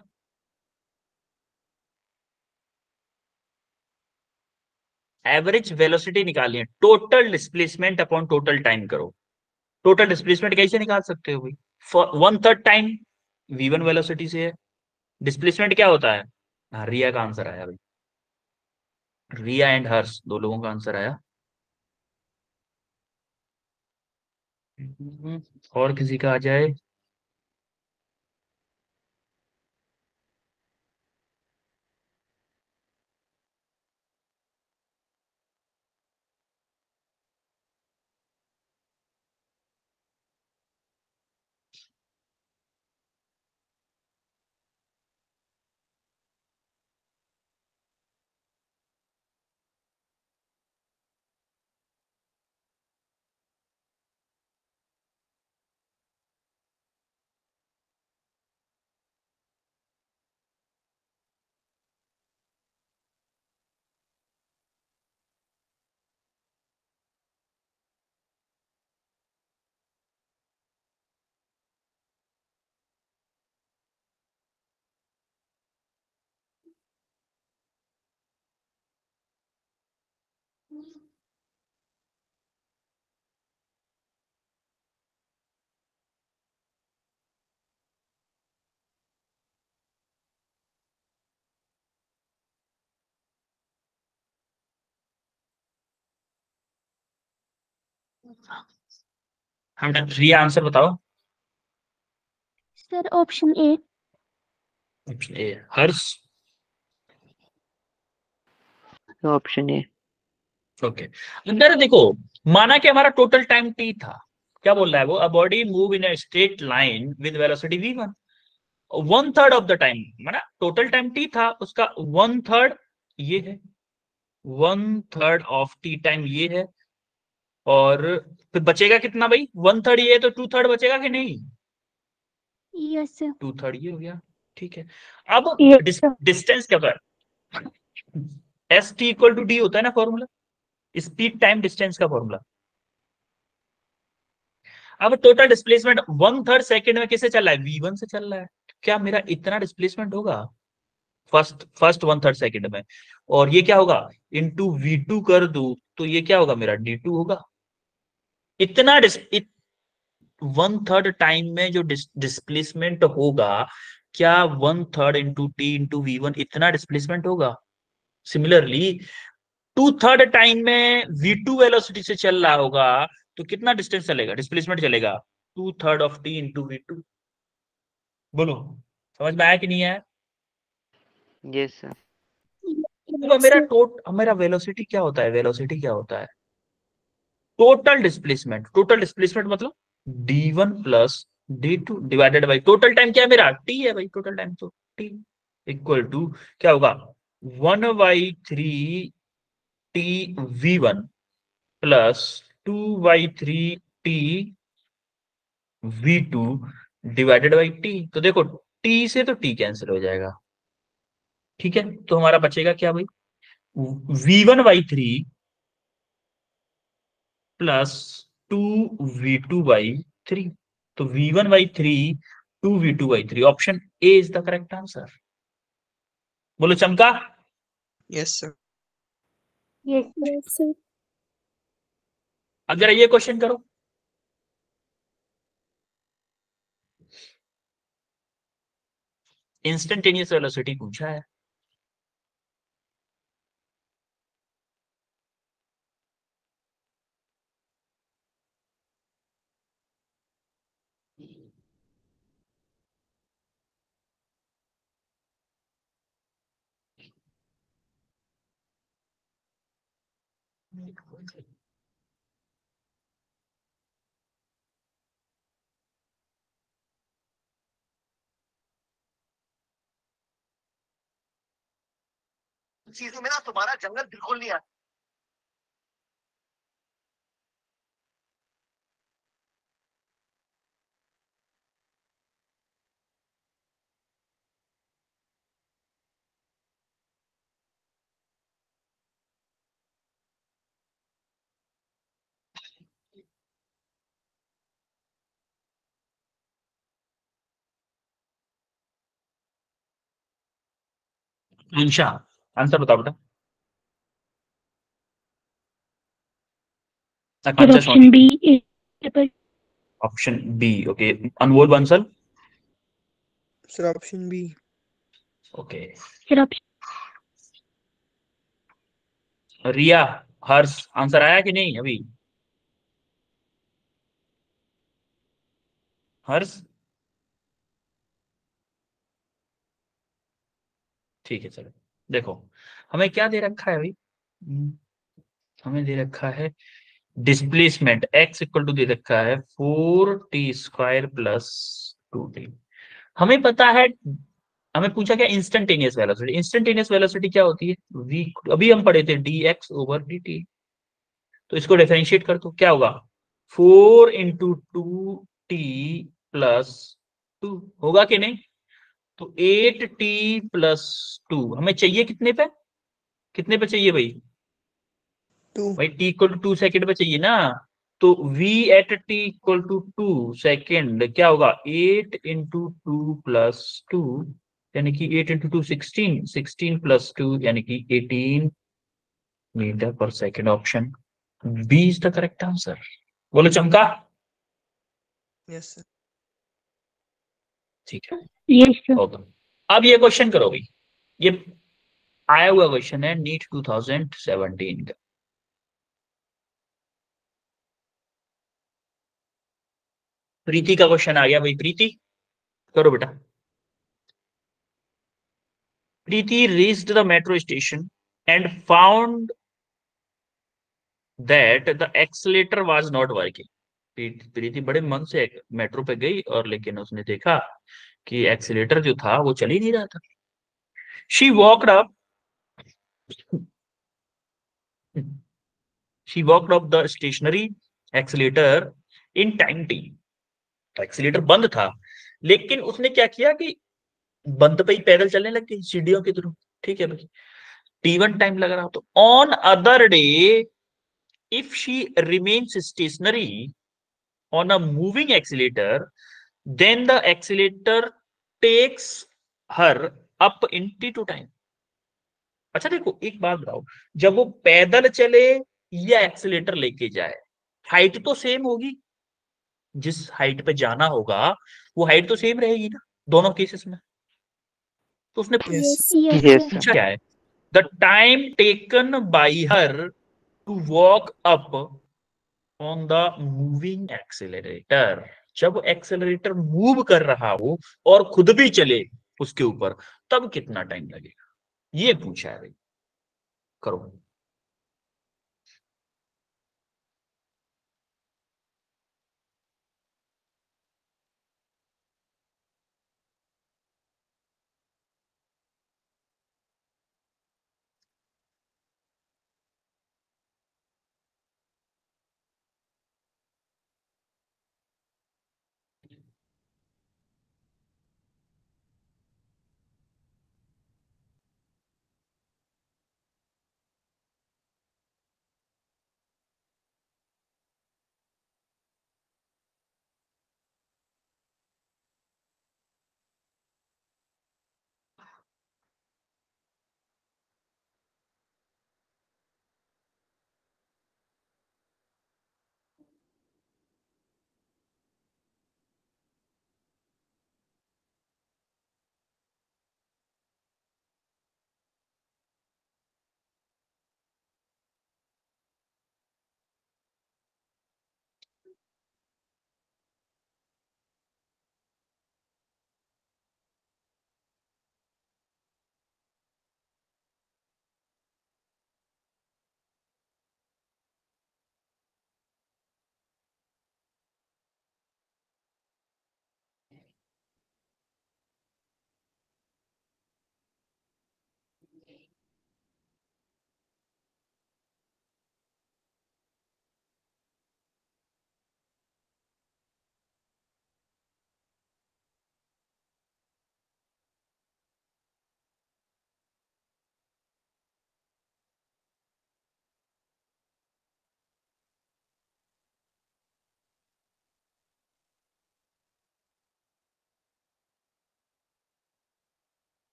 एवरेज वेलोसिटी निकालिए, total displacement upon total time करो। टोटल डिस्प्लेसमेंट कैसे निकाल सकते हो भाई, 1/3 टाइम v1 वेलोसिटी से है, डिस्प्लेसमेंट क्या होता है, हाँ, रिया का आंसर आया भाई, रिया एंड हर्ष दो लोगों का आंसर आया। और किसी का आ जाए। हम रिया आंसर बताओ। Sir option A. Option A. Harsh? Option A. Okay. अंदर देखो, माना कि हमारा टोटल टाइम टी था, क्या बोल रहा है वो? A body move in a straight line with velocity v1 1/3 of the time, माना टोटल टाइम टी था, उसका 1/3 ये है, 1/3 ऑफ टी टाइम ये है, और फिर बचेगा कितना भाई? 1/3 ये है तो 2/3 बचेगा कि नहीं? Yes sir. 2/3 ये हो गया, ठीक है। अब यस सर। डिस्टेंस क्या होता है? S T equal to D होता है ना फॉर्मूला, स्पीड टाइम डिस्टेंस का फॉर्मूला। अब टोटल डिस्प्लेसमेंट 1/3 सेकंड में किसे चल रहा है? v1 से चल रहा है। क्या मेरा इतना डिस्प्लेसमेंट होगा फर्स्ट 1/3 सेकंड में? और ये क्या होगा? इनटू v2 कर दूं तो ये क्या होगा? मेरा d2 होगा। इतना 1/3 टाइम में जो डिस्प्लेसमेंट होगा, क्या 1/3 इंटू टी इंटू v1 इतना डिस्प्लेसमेंट होगा? सिमिलरली 2/3 टाइम में v2 वेलोसिटी से चल रहा होगा तो कितना डिस्टेंस चलेगा, डिस्प्लेसमेंट चलेगा? 2/3 ऑफ टी इंटू v2। बोलो समझ में आया कि नहीं आया? Yes sir. अब मेरा वेलोसिटी क्या होता है? वेलोसिटी क्या होता है? Total displacement. टोटल डिस्प्लेसमेंट मतलब d1 plus d2 divided by total time. क्या है मेरा? t है भाई, टोटल टाइम तो t इक्वल टू क्या होगा? 1/3 t v1 plus 2/3 t v2 divided by t। तो देखो t से तो t कैंसिल हो जाएगा, ठीक है, तो हमारा बचेगा क्या भाई? v1/3 plus 2v2/3। तो v1/3 2v2/3, option A is the correct answer. बोलो चमका। Yes sir. Yes sir. अगर ये क्वेश्चन करो, इंस्टेंटेनियस वेलोसिटी पूछा है। चीजों में ना तुम्हारा जंगल बिल्कुल नहीं आता। अंशा आंसर बताओ बेटा। Akanksha option Soni. B. Option B, okay. Anmol Bansal. Sir option B. Okay. Sir option. Riya, Harsh, answer आया कि नहीं अभी? हर्ष? ठीक है चलो। देखो हमें क्या दे रखा है भाई? हमें दे रखा है डिस्प्लेसमेंट x इक्वल टू दे रखा है 4t² प्लस 2t। हमें पता है, हमें पूछा क्या? Instantaneous velocity. इंस्टेंटेनियस वेलोसिटी क्या होती है? v, अभी हम पढ़े थे dx/dt। तो इसको डिफरेंशिएट कर दो, क्या होगा? 4 इंटू 2t प्लस 2 होगा कि नहीं? तो 8t प्लस 2 हमें चाहिए कितने पे? कितने पे चाहिए भाई? 2। भाई t इक्वल टू 2 सेकेंड पे चाहिए ना। तो v at t equal to 2 second क्या होगा? 8 इंटू 2 प्लस 2 यानी कि 8 इंटू 2 16, 16 प्लस 2 यानी कि 18 metre per second, option B is the correct answer. बोलो चमका। Yes sir. ठीक है, Yes, sir. ओके। अब ये क्वेश्चन करो भाई, ये आया हुआ क्वेश्चन है नीट 2017 का। प्रीति का क्वेश्चन आ गया भाई, प्रीति करो बेटा। प्रीति reached the metro station and found that the accelerator was not working। प्रीति बड़े मन से मेट्रो पे गई और लेकिन उसने देखा कि एक्सीलेटर जो था वो चल ही नहीं रहा था। She walked up she walked up the stationary accelerator in time T. Accelerator बंद था लेकिन उसने क्या किया कि बंद पे ही पैदल चलने लग गई सीढ़ियों के थ्रू। ठीक है भाई, T1 टाइम लग रहा। तो on other day if she remains stationary on a moving accelerator, then the accelerator takes her up into time। अच्छा देखो एक बात बताओ, जब वो पैदल चले या एक्सीलेटर लेके जाए, हाइट तो सेम होगी, जिस हाइट पे जाना होगा वो हाइट तो सेम रहेगी ना दोनों केसेस में। तो उसने yes Yes, Yes, sir. sir. पूछा क्या है, the time taken by her to walk up on the moving accelerator. जब एक्सेलरेटर मूव कर रहा हो और खुद भी चले उसके ऊपर, तब कितना टाइम लगेगा, ये पूछा है भाई। करो।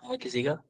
है किसी का?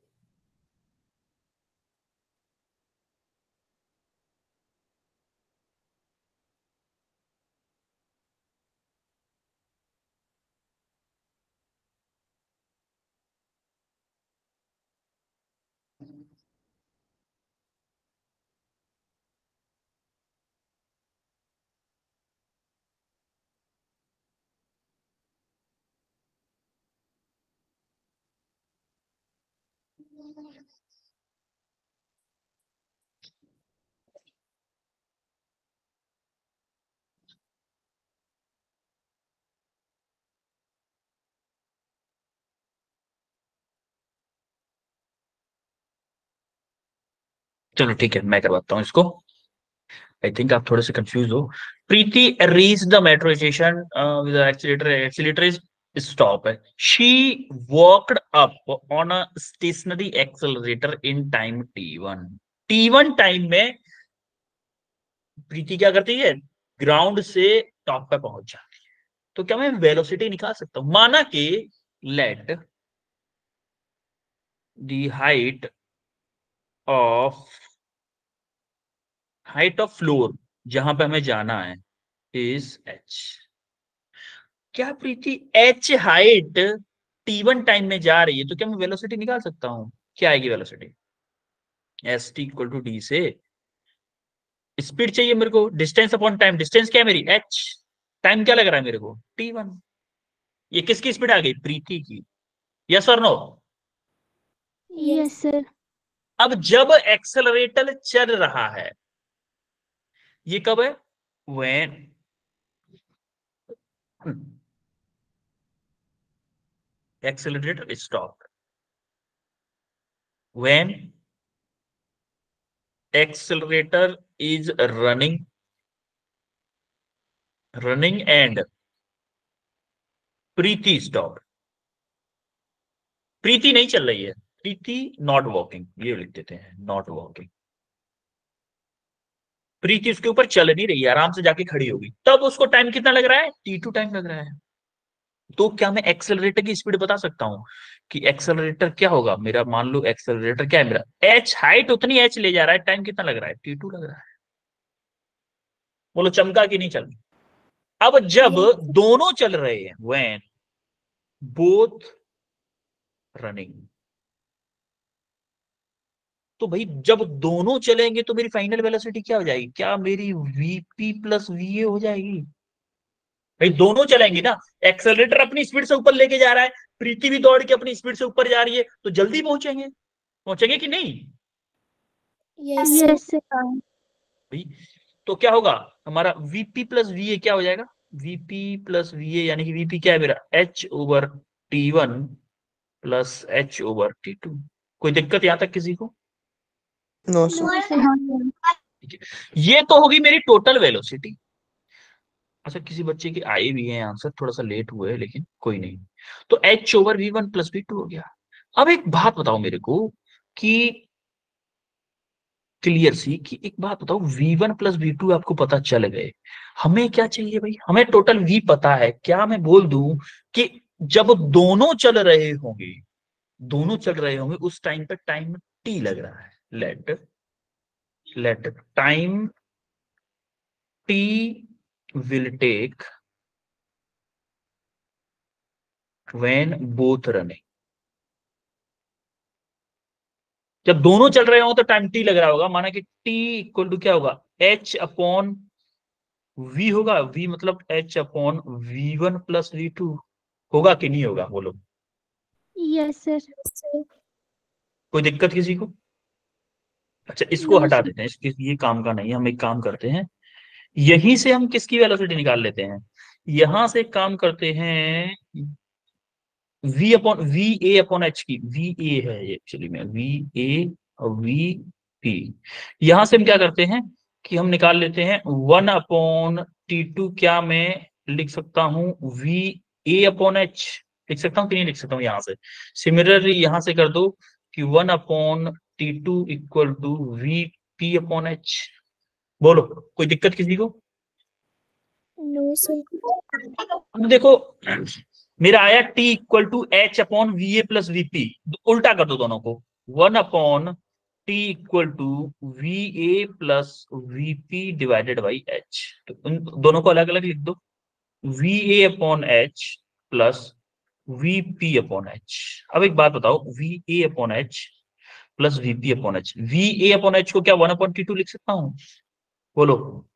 चलो ठीक है, मैं करवाता हूँ इसको। आई थिंक आप थोड़े से कंफ्यूज हो। Preeti reach the metro station with accelerator is stop है। She walked up on a stationary accelerator in time t1। t1 time में प्रीति क्या करती है? ग्राउंड से टॉप पे पहुंच जाती है। तो क्या मैं वेलोसिटी निकाल सकता हूं? माना कि let the height of floor जहां पे हमें जाना है इज h। क्या प्रीति h हाइट t1 टाइम में जा रही है, तो क्या मैं वेलोसिटी निकाल सकता हूं? क्या आएगी velocity? S T equal to D से स्पीड चाहिए मेरे को, डिस्टेंस अपॉन टाइम। डिस्टेंस क्या है मेरी? h। टाइम क्या लग रहा है मेरे को? t1। ये किसकी स्पीड आ गई? प्रीति की। यस और नो? Yes sir. अब जब एक्सेलरेटर चल रहा है, ये कब है? When accelerator stop. When accelerator is running and प्रीति स्टॉप। प्रीति नहीं चल रही है, प्रीति नॉट वॉकिंग, ये लिख देते हैं नॉट वॉकिंग। प्रीति उसके ऊपर चल नहीं रही है, आराम से जाके खड़ी होगी। तब उसको टाइम कितना लग रहा है? t2 टाइम लग रहा है। तो क्या मैं एक्सेलरेटर की स्पीड बता सकता हूं कि एक्सेलरेटर क्या होगा मेरा? मान लो एक्सेलरेटर क्या है मेरा? h हाइट उतनी h ले जा रहा है, टाइम कितना लग रहा है? t2 लग रहा है। बोलो चमका कि नहीं चल? अब जब दोनों चल रहे हैं, व्हेन बोथ रनिंग, तो भाई जब दोनों चलेंगे तो मेरी फाइनल वेलोसिटी क्या हो जाएगी? क्या मेरी वीपी प्लस वीए हो जाएगी? भाई दोनों चलेंगे ना। एक्सेलरेटर अपनी स्पीड से ऊपर लेके जा रहा है, प्रीति भी दौड़ के अपनी स्पीड से ऊपर जा रही है, तो जल्दी पहुंचेंगे। पहुंचेंगे कि नहीं? Yes sir. भाई तो क्या होगा हमारा? वीपी प्लस वीए क्या हो जाएगा? वीपी प्लस वीए यानी कि वीपी क्या है मेरा? H over t1 plus H over t2। कोई दिक्कत यहां तक किसी को? No sir. ठीक है, ये तो होगी मेरी टोटल वेलोसिटी। अच्छा, किसी बच्चे के आए भी हैं आंसर, थोड़ा सा लेट हुए हैं लेकिन कोई नहीं। तो h over v1 plus v2 हो गया। अब एक बात बताओ मेरे को कि क्लियर सी, कि एक बात बताओ, v1 प्लस v2 आपको पता चल गए, हमें क्या चाहिए भाई? हमें टोटल v पता है। क्या मैं बोल दूं कि जब दोनों चल रहे होंगे, उस टाइम पे टाइम t लग रहा है। Let time t will take when both running। जब दोनों चल रहे हो तो टाइम t लग रहा होगा। माना कि t इक्वल टू क्या होगा? h अपॉन v होगा। v मतलब h upon v1 plus v2 होगा कि नहीं होगा? बोलो। Yes sir. कोई दिक्कत किसी को? अच्छा, इसको नो हटा सर। देते हैं, इसके ये काम का नहीं है। हम एक काम करते हैं, यहीं से हम किसकी वेलोसिटी निकाल लेते हैं? यहां से काम करते हैं v upon V A upon H की। वी ए है एक्चुअली में, वी ए और वी पी। यहां से हम क्या करते हैं कि हम निकाल लेते हैं 1 अपॉन t2। क्या मैं लिख सकता हूं वी ए अपॉन एच? लिख सकता हूं कि नहीं लिख सकता हूं? यहां से सिमिलरली यहां से कर दो कि 1 upon t2 equal to V P upon H. बोलो, कोई दिक्कत किसी को? No sir. अब देखो, मेरा आया t equal to H upon V A plus VP, उल्टा कर दो दोनों को, 1 upon t equal to V A plus VP divided by H. तो उन दोनों को अलग अलग लिख दो, V A upon H plus VP upon H. अब एक बात बताओ, we A upon H plus VP upon H, V A upon H को क्या 1 अपॉन टी टू लिख सकता हूं? बोलो।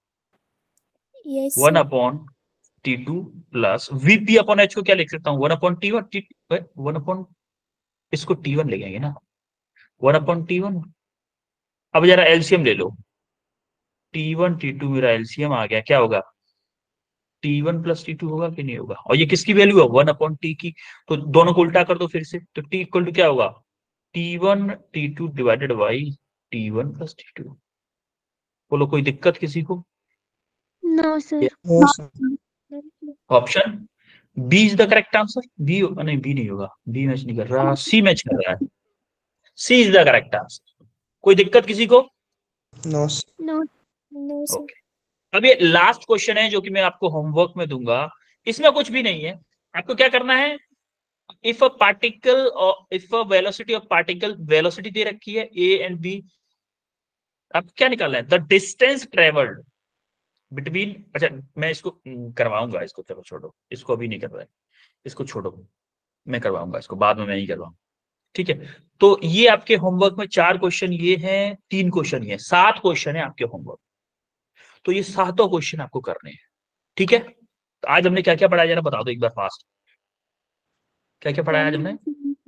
Yes 1 upon T two plus VP upon H को क्या लिख सकता हूँ? 1 अपॉन टी वन, 1 अपॉन, इसको टी वन लिखेंगे ना, 1 अपॉन टी वन। अब जरा एलसीएम ले लो, टी वन टी टू मेरा एलसीएम आ गया, क्या होगा? T one plus T two होगा कि नहीं होगा? और ये किसकी वैल्यू है? 1 अपॉन टी की। तो दोनों को उल्टा कर दो फिर से, तो टी इक्वल टू क्या होगा? T one T two divided by T one plus T two. बोलो, कोई दिक्कत किसी को? No sir. No sir. Option B is the correct answer. B नहीं, बी नहीं होगा, बी मैच नहीं कर रहा, सी मैच कर रहा है। C is the correct answer. कोई दिक्कत किसी को? No sir. No no sir. Okay, अब ये लास्ट क्वेश्चन है जो कि मैं आपको होमवर्क में दूंगा। इसमें कुछ भी नहीं है, आपको क्या करना है, इफ अ पार्टिकल और if a velocity of particle, velocity दे रखी है ए एंड बी, आप क्या निकालना है? द डिस्टेंस ट्रेवल्ड बिटवीन, अच्छा मैं इसको करवाऊंगा, इसको चलो छोड़ो, इसको अभी नहीं कर रहा है, इसको छोड़ो, मैं करवाऊंगा इसको बाद में, मैं ही करवाऊंगा, ठीक है। तो ये आपके होमवर्क में 4 क्वेश्चन ये हैं, 3 क्वेश्चन ये, 7 क्वेश्चन है आपके होमवर्क। तो ये 7 क्वेश्चन आपको करने हैं, ठीक है। तो आज हमने क्या क्या पढ़ाया, जरा बता दो एक बार फास्ट, क्या क्या पढ़ाया आज हमने?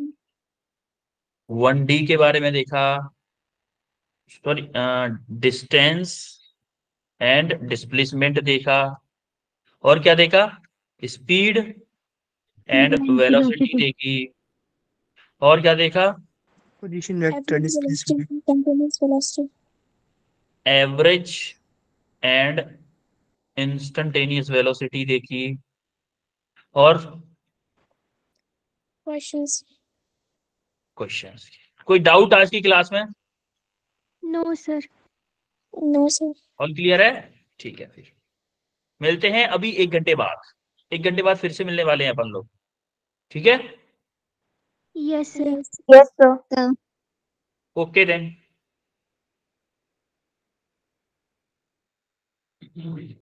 1D के बारे में देखा, सॉरी डिस्टेंस एंड डिस्प्लेसमेंट देखा, और क्या देखा? स्पीड एंड वेलोसिटी देखी, और क्या देखा? Position vector displacement. Continuous velocity. Average and instantaneous velocity देखी, और क्वेश्चंस। क्वेश्चंस। कोई डाउट आज की क्लास में? No sir. No sir. All clear है? ठीक है, फिर मिलते हैं अभी 1 घंटे बाद, 1 घंटे बाद फिर से मिलने वाले हैं अपन लोग, ठीक है। Yes sir. Yes sir. Okay then.